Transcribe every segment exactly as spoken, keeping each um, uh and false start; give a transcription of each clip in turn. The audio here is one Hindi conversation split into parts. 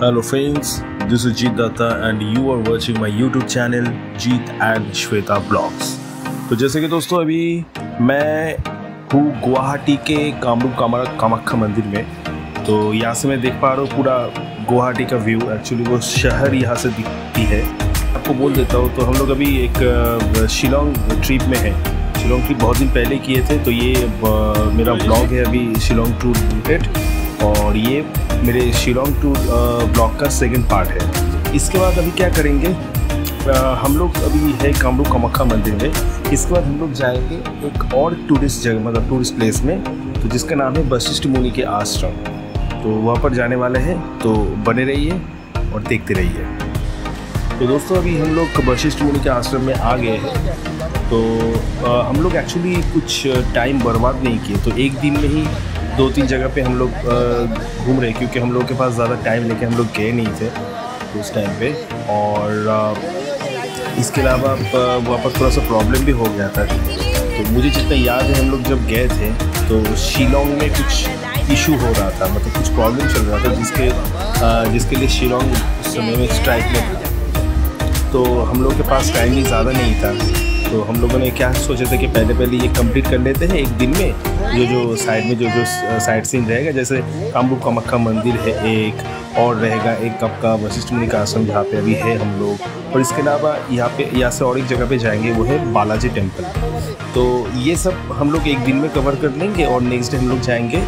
Hello friends, this is Jeet Datta and you are watching my YouTube channel Jeet and Shweta Vlogs। तो जैसे कि दोस्तों अभी मैं हूँ गुवाहाटी के कामरूप कामाख्या मंदिर में। तो यहाँ से मैं देख पा रहा हूँ पूरा गुवाहाटी का व्यू। एक्चुअली वो शहर यहाँ से दिखती है। आपको बोल देता हूँ, तो हम लोग अभी एक शिलोंग ट्रिप में है। शिलोंग ट्रिप बहुत दिन पहले किए थे, तो ये मेरा ब्लॉग है अभी शिलोंग टूर रिलेटेड, और ये मेरे शिलोंग टूर ब्लॉग का सेकंड पार्ट है। इसके बाद अभी क्या करेंगे, आ, हम लोग अभी है कामरूप कामाख्या मंदिर में। इसके बाद हम लोग जाएंगे एक और टूरिस्ट जगह, मतलब टूरिस्ट प्लेस में, तो जिसका नाम है वशिष्ठ मुनि के आश्रम। तो वहाँ पर जाने वाले हैं, तो बने रहिए और देखते रहिए। तो दोस्तों अभी हम लोग वशिष्ठ मुनि के आश्रम में आ गए हैं। तो आ, हम लोग एक्चुअली कुछ टाइम बर्बाद नहीं किए, तो एक दिन में ही दो तीन जगह पे हम लोग घूम रहे, क्योंकि हम लोग के पास ज़्यादा टाइम लेके हम लोग गए नहीं थे उस टाइम पे। और इसके अलावा वहाँ पर थोड़ा सा प्रॉब्लम भी हो गया था। तो मुझे जितना याद है, हम लोग जब गए थे तो शिलोंग में कुछ इशू हो रहा था, मतलब कुछ प्रॉब्लम चल रहा था, जिसके जिसके लिए शिलोंग उस समय में स्ट्राइक में था। तो हम लोग के पास टाइम भी ज़्यादा नहीं था, तो हम लोगों ने क्या सोचे थे कि पहले पहले ये कंप्लीट कर लेते हैं एक दिन में। जो जो साइड में जो जो साइड सीन रहेगा, जैसे कामरूप कामाख्या मंदिर है एक, और रहेगा एक आपका वशिष्ठ मुनि का आश्रम जहाँ पे अभी है हम लोग, और इसके अलावा यहाँ पे यहाँ से और एक जगह पे जाएंगे, वो है बालाजी टेम्पल। तो ये सब हम लोग एक दिन में कवर कर लेंगे, और नेक्स्ट डे हम लोग जाएंगे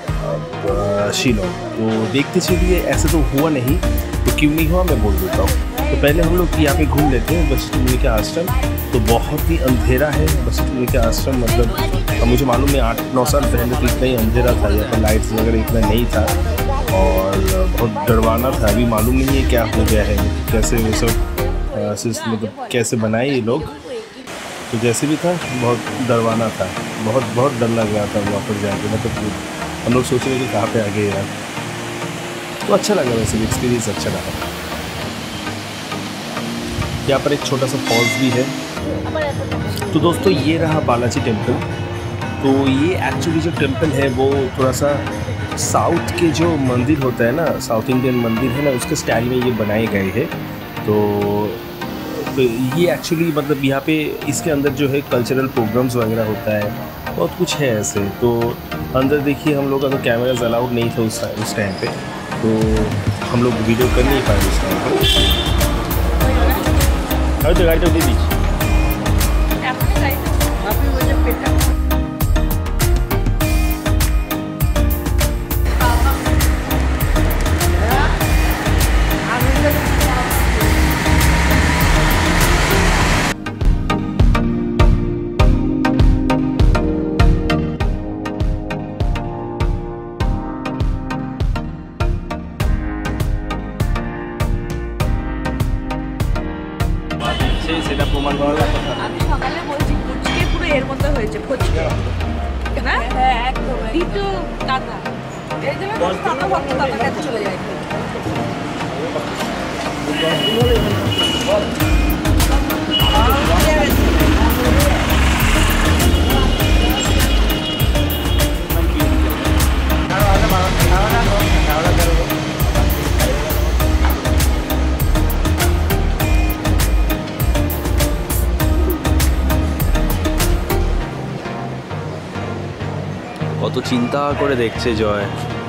शिलोंग। तो देखते चलिए, ऐसे तो हुआ नहीं, तो क्यों नहीं हुआ मैं बोल देता हूँ। तो पहले हम लोग यहाँ पे घूम लेते हैं वशिष्ठ मुनि के आश्रम। तो बहुत ही अंधेरा है वशिष्ठ मुनि के आश्रम, मतलब मुझे मालूम है आठ नौ साल पहले तो इतना ही अंधेरा था, यहाँ पर लाइट्स वगैरह इतना नहीं था, और बहुत डरवाना था। अभी मालूम नहीं है क्या हो गया है, कैसे वो सब मतलब कैसे बनाए ये लोग। तो जैसे भी था, बहुत डरवाना था, बहुत बहुत डर लग रहा था वहाँ पर जाके। मतलब हम लोग सोच रहे थे कहाँ पे आ गए यार। तो अच्छा लगा, वैसे भी एक्सपीरियंस अच्छा रहा। यहाँ पर एक छोटा सा फॉल्स भी है। तो दोस्तों ये रहा बालाजी टेम्पल। तो ये एक्चुअली जो टेम्पल है वो थोड़ा सा साउथ के जो मंदिर होता है ना, साउथ इंडियन मंदिर है ना, उसके स्टाइल में ये बनाए गए हैं। तो, तो ये एक्चुअली मतलब यहाँ पे इसके अंदर जो है कल्चरल प्रोग्राम्स वगैरह होता है, बहुत कुछ है ऐसे। तो अंदर देखिए, हम लोग का तो कैमराज अलाउड नहीं था उस उस टाइम पे, तो हम लोग वीडियो कर नहीं पाए उस टाइम पर। तो गाड़ी तो दे दीजिए। সেটা প্রমাণ করা যাবে। আমি সকালে বলছি ফুচকে পুরো এর মধ্যে হয়েছে, ফুচকে না? হ্যাঁ একদম দ্বিতীয় কাটা এই যে কাটা ভক্ত কাটা কাছে চলে যায়। কত চিন্তা করে দেখছে জয়।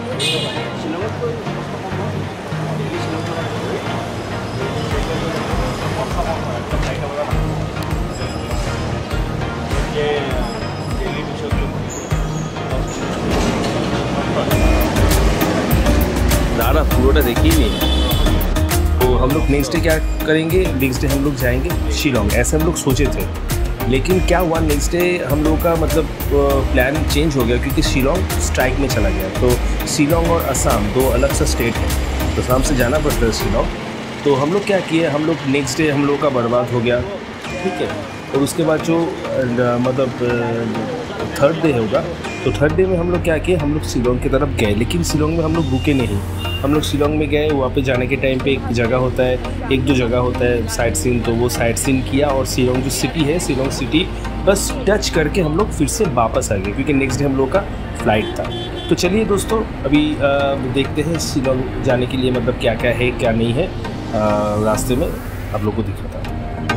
दादा पूरा देखिए नहीं। तो हम लोग नेक्स्ट डे क्या करेंगे, नेक्स्ट डे हम लोग जाएंगे शिलोंग, ऐसे हम लोग सोचे थे। लेकिन क्या हुआ, नेक्स्ट डे हम लोग का मतलब प्लान चेंज हो गया, क्योंकि शिलोंग स्ट्राइक में चला गया। तो शिलोंग और असम दो अलग सा स्टेट है, तो असम से जाना पड़ता है शिलोंग। तो हम लोग क्या किए, हम लोग नेक्स्ट डे हम लोग का बर्बाद हो गया, ठीक है। और उसके बाद जो मतलब थर्ड डे होगा, तो थर्ड डे में हम लोग क्या किए, हम लोग शिलोंग की तरफ गए। लेकिन शिलोंग में हम लोग रुके नहीं, हम लोग शिलोंग में गए। वहाँ पे जाने के टाइम पे एक जगह होता है, एक दो जगह होता है साइट सीन, तो वो साइट सीन किया, और शिलोंग जो सिटी है, शिलोंग सिटी बस टच करके हम लोग फिर से वापस आ गए, क्योंकि नेक्स्ट डे हम लोग का फ़्लाइट था। तो चलिए दोस्तों, अभी आ, देखते हैं शिलोंग जाने के लिए मतलब क्या क्या है क्या नहीं है आ, रास्ते में आप लोग को दिखाता हूँ।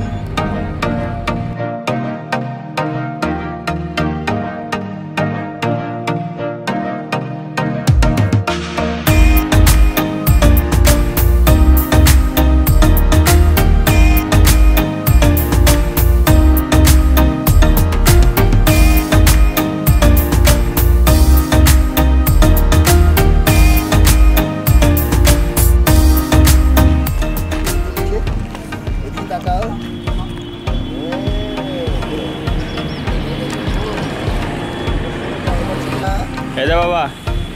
Ada bawah.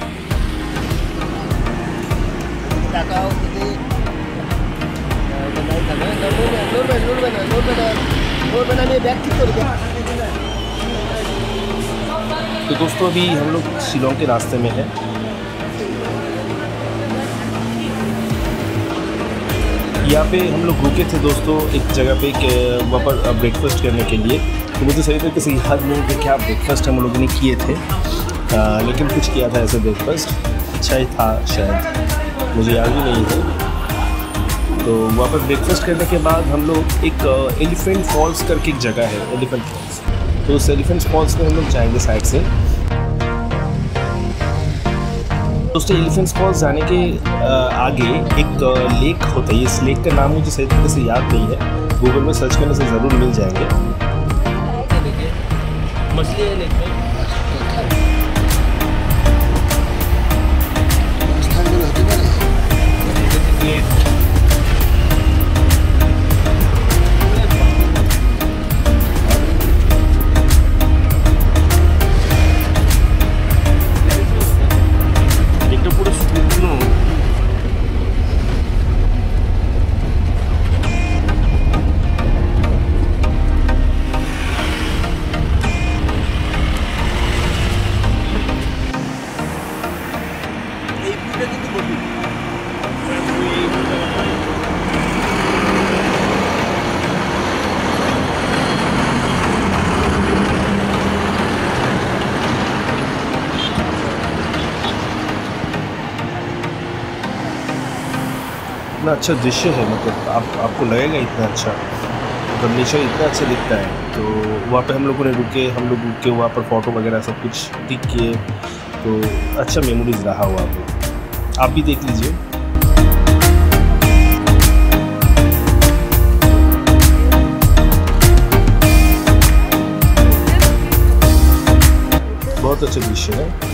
Kita kau jadi benar benar nur benar nur benar nur benar nur benar nur benar ये बैग ठीक कर दिया। तो दोस्तों अभी हम लोग शिलोंग के रास्ते में हैं। यहाँ पे हम लोग रुके थे दोस्तों एक जगह पे वहाँ पर ब्रेकफास्ट करने के लिए। तो मुझे सही तरीके से याद नहीं कि क्या ब्रेकफास्ट हम लोगों ने किए थे, आ, लेकिन कुछ किया था ऐसे ब्रेकफास्ट, अच्छा ही था शायद, मुझे याद भी नहीं है। तो वहाँ पर ब्रेकफास्ट करने के बाद हम लोग एक एलिफेंट फॉल्स करके एक जगह है, एलिफेंट फॉल्स। तो उस एलिफेंट फॉल्स में हम लोग जाएंगे साइड से। दोस्तों एलिफेंट फॉल्स जाने के आगे एक लेक होता है, इस लेक का नाम मुझे सही तरीके से याद नहीं है, गूगल में सर्च करने से ज़रूर मिल जाएंगे। मछली है लेक में। इतना अच्छा दृश्य है, मतलब आप आपको लगेगा इतना अच्छा, मतलब नेचर इतना अच्छा दिखता है। तो वहाँ पे हम लोगों ने रुके, हम लोग रुके वहाँ पर फ़ोटो वगैरह सब कुछ क्लिक किए, तो अच्छा मेमोरीज रहा वहाँ पे, आप भी देख लीजिए। बहुत अच्छा दृश्य है।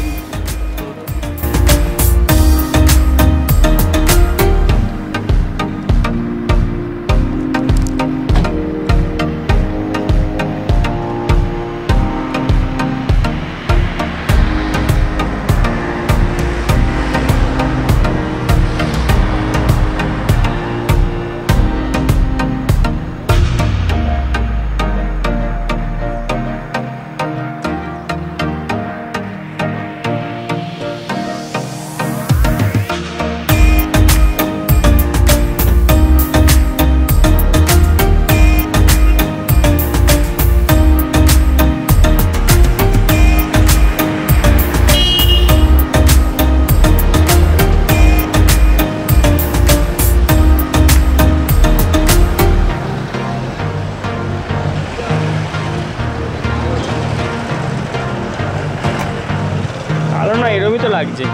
এরকমই তো লাগছে।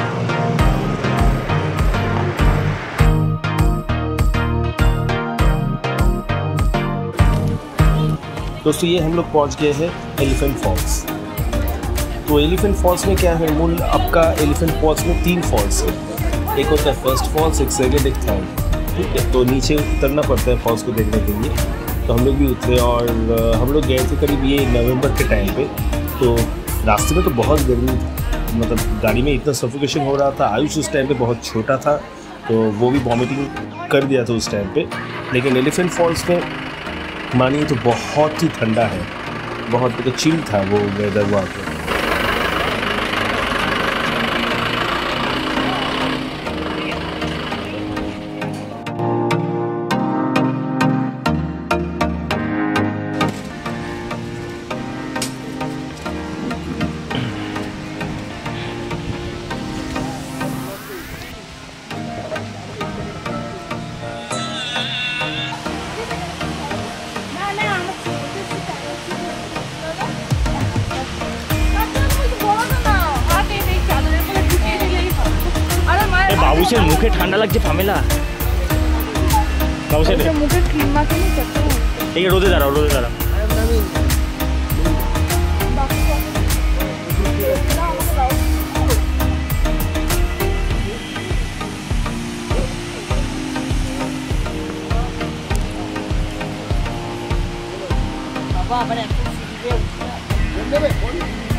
दोस्तों ये हम लोग पहुंच गए हैं एलिफेंट फॉल्स। तो एलिफेंट फॉल्स में क्या है, मूल आपका एलिफेंट फॉल्स में तीन फॉल्स है, एक होता है फर्स्ट फॉल्स, एक सेकेंड, एक थर्ड, ठीक है। तो नीचे उतरना पड़ता है फॉल्स को देखने के लिए। तो हम लोग भी उतरे और हम लोग गए थे करीब ये नवंबर के टाइम पे। तो रास्ते में तो बहुत गर्मी था, मतलब गाड़ी में इतना सफोकेशन हो रहा था। आयुष उस टाइम पे बहुत छोटा था, तो वो भी वॉमिटिंग कर दिया था उस टाइम पे। लेकिन एलिफेंट फॉल्स में मानिए तो बहुत ही ठंडा है, बहुत मतलब चिल था वो वेदर वहाँ पे। মাউসের মুখে ঠান্ডা লাগছে ফামেলা। মাউসের মুখে ক্রিম মাখানো চটটা। এই রোদে দাঁড়াও, রোদে দাঁড়াও। বাবা আবার একটা সিরিজে নেবে ফোন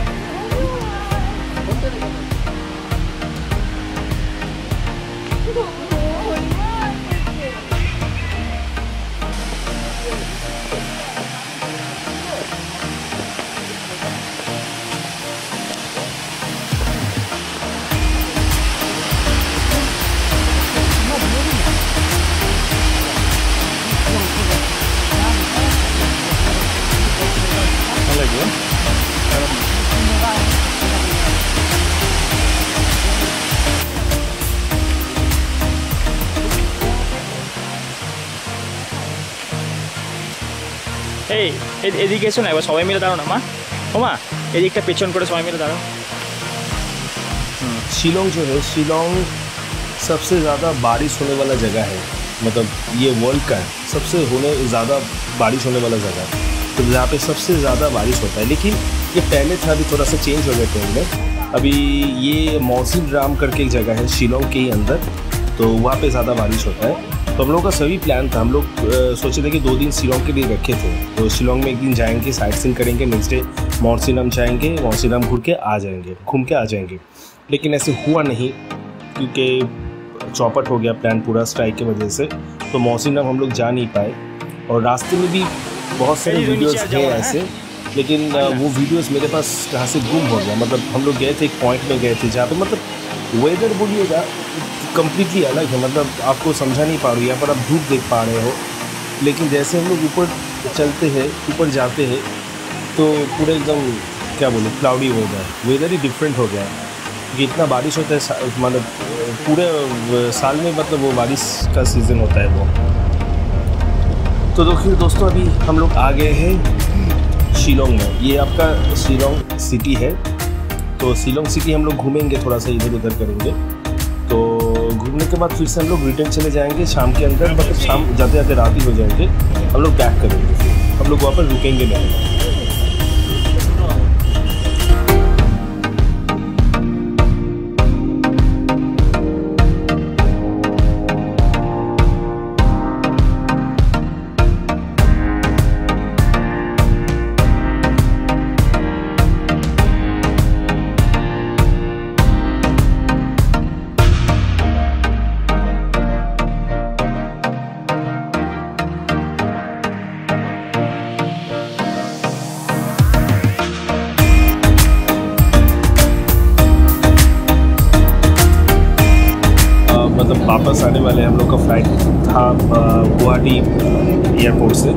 ফোনটা নেবে ভালো লাগবে। এই এ- এদিকে এসো না, এবার সবাই মিলে দাঁড়াও না মা। ও মা, এদিকটা পেছন করে সবাই मिले दाঁড়াও। शिलोंग जो है, शिलोंग सबसे ज़्यादा बारिश होने वाला जगह है। मतलब ये वर्ल्ड का सबसे होने ज़्यादा बारिश होने वाला जगह है, तो जहाँ पे सबसे ज़्यादा बारिश होता है। लेकिन ये पहले था, अभी थोड़ा सा चेंज हो गया ट्रेंड में। अभी ये मौसिन राम करके एक जगह है शिलोंग के ही अंदर, तो वहाँ पे ज़्यादा बारिश होता है। तो हम लोग का सभी प्लान था, हम लोग अ, सोचे थे कि दो दिन शिलोंग के लिए रखे थे। तो शिलोंग में एक दिन जाएंगे, साइट सीइंग करेंगे, नेक्स्ट डे मौसिनराम जाएंगे, मौसिनराम घूम के आ जाएंगे घूम के आ जाएंगे। लेकिन ऐसे हुआ नहीं, क्योंकि चौपट हो गया प्लान पूरा स्ट्राइक की वजह से, तो मौसिनराम हम लोग जा नहीं पाए। और रास्ते में भी बहुत सारे कहीं वीडियोस नीचे आ हैं जाओ, ऐसे, लेकिन अ, वो वीडियोस मेरे पास कहाँ से गुम हो गया। मतलब हम लोग गए थे एक पॉइंट में गए थे जहाँ पे मतलब वेदर बोलिएगा कम्प्लीटली अलग है। मतलब आपको समझा नहीं पा रही, यहाँ पर आप धूप देख पा रहे हो, लेकिन जैसे हम लोग ऊपर चलते हैं, ऊपर जाते हैं, तो पूरे एकदम क्या बोले क्लाउडी वेदर वेदर ही डिफरेंट हो गया है। क्योंकि इतना बारिश होता है, सा- मतलब पूरे साल में, मतलब वो बारिश का सीज़न होता है वो। तो देखिए दोस्तों, अभी हम लोग आ गए हैं शिलोंग में। ये आपका शिलोंग सिटी है। तो शिलोंग सिटी हम लोग घूमेंगे, थोड़ा सा इधर उधर करेंगे। तो घूमने के बाद फिर से हम लोग रिटर्न चले जाएंगे शाम के अंदर, मतलब शाम जाते जाते रात ही हो जाएंगे। हम लोग बैक करेंगे, फिर हम लोग वहाँ पर रुकेंगे नहीं। मतलब वापस आने वाले हम लोग का फ्लाइट था अ, गुवाहाटी एयरपोर्ट से।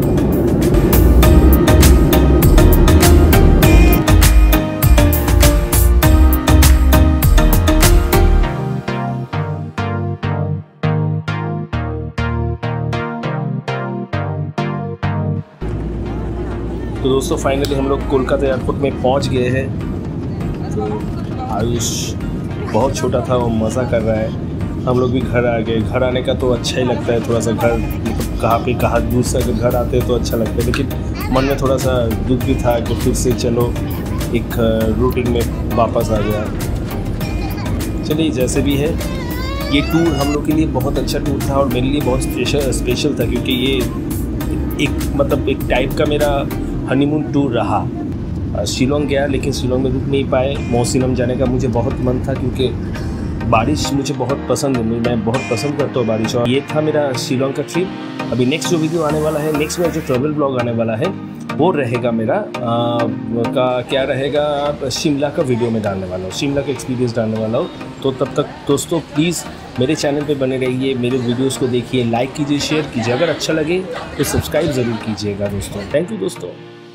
तो दोस्तों फाइनली हम लोग कोलकाता एयरपोर्ट में पहुंच गए हैं। तो आयुष बहुत छोटा था, वो मज़ा कर रहा है। हम लोग भी घर आ गए। घर आने का तो अच्छा ही लगता है, थोड़ा सा घर मतलब कहाँ पे कहाँ दूर से अगर घर आते हैं तो अच्छा लगता है, लेकिन मन में थोड़ा सा दुख भी था कि फिर से चलो एक रूटीन में वापस आ गया। चलिए जैसे भी है, ये टूर हम लोग के लिए बहुत अच्छा टूर था और मेरे लिए बहुत स्पेशल स्पेशल था, क्योंकि ये एक मतलब एक टाइप का मेरा हनीमून टूर रहा। शिलोंग गया, लेकिन शिलोंग में रुक नहीं पाए। मौसिनराम जाने का मुझे बहुत मन था, क्योंकि बारिश मुझे बहुत पसंद है, मैं बहुत पसंद करता हूँ बारिश। और ये था मेरा शिलोंग का ट्रिप। अभी नेक्स्ट जो वीडियो आने वाला है, नेक्स्ट में जो ट्रैवल ब्लॉग आने वाला है, वो रहेगा मेरा आ, का क्या रहेगा, शिमला का वीडियो में डालने वाला हूँ, शिमला का एक्सपीरियंस डालने वाला हूँ। तो तब तक दोस्तों प्लीज़ मेरे चैनल पे बने रहिए, मेरे वीडियोस को देखिए, लाइक कीजिए, शेयर कीजिए। अगर अच्छा लगे तो सब्सक्राइब ज़रूर कीजिएगा दोस्तों। थैंक यू दोस्तों।